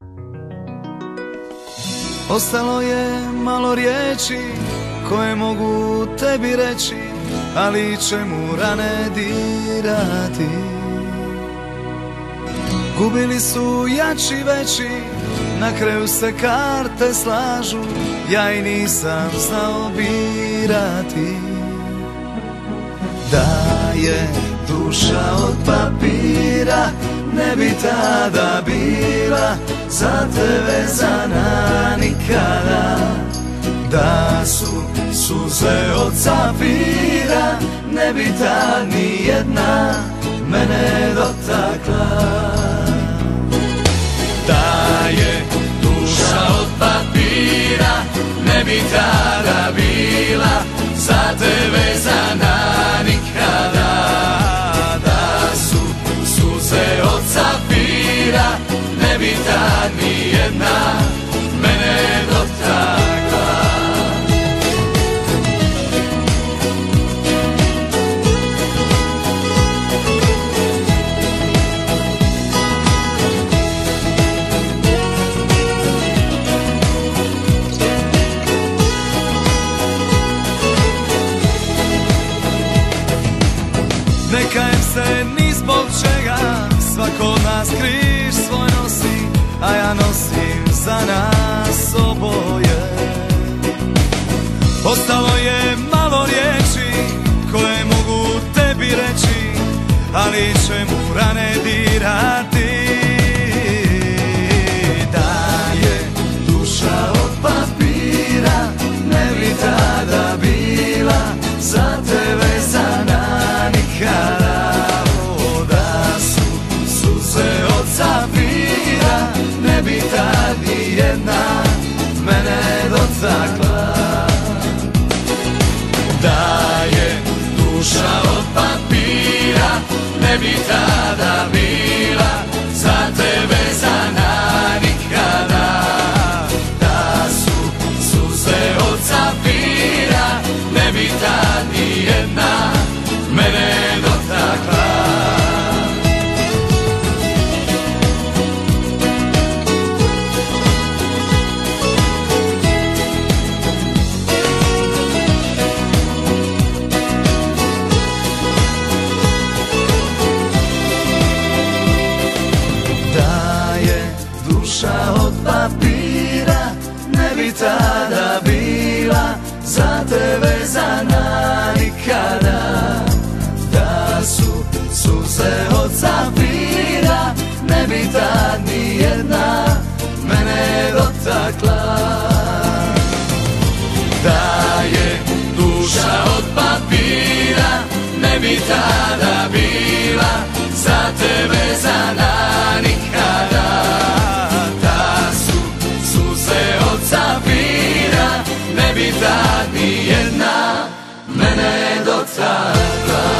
Ostalo je malo riječi koje mogu tebi reći, ali čemu rane dirati? Gubili su jači veći, na kraju se karte slažu, ja i nisam znao birati. Da je duša od papira, ne bi tada bila za te vezana nikada. Da su suze od zafira, ne bi tad ni jedna mene dotakla. Da je duša od papira, ne bi tada bila za te vezana nikada. Da su suze od zafira, ne bi tad ni jedna mene dotakla. Ne kajem se ni zbog čega, svako od nas križ svoj nosi, a ja nosim za nas oboje. Ostalo je malo riječi koje mogu tebi reći, ali čemu rane dirati? Da je duša od papira, ne bi tada bila za te vezana nikada. O, da su suze od zafira, ne bi tad ni jedna mene dotakla. Da je duša od papira, ne bi tada bila za te vezana nikada. Da su suze od zafira, ne bi tad ni jedna mene dotakla. Da je duša od papira, ne bi tada bila za te vezana nikada. Da su suze od zafira, ne bi tad ni jedna mene dotakla. Da je duša od papira, ne bi tada bila za te vezana nikada. Da su suze od zafira, ne bi tad ni jedna mene dotakla.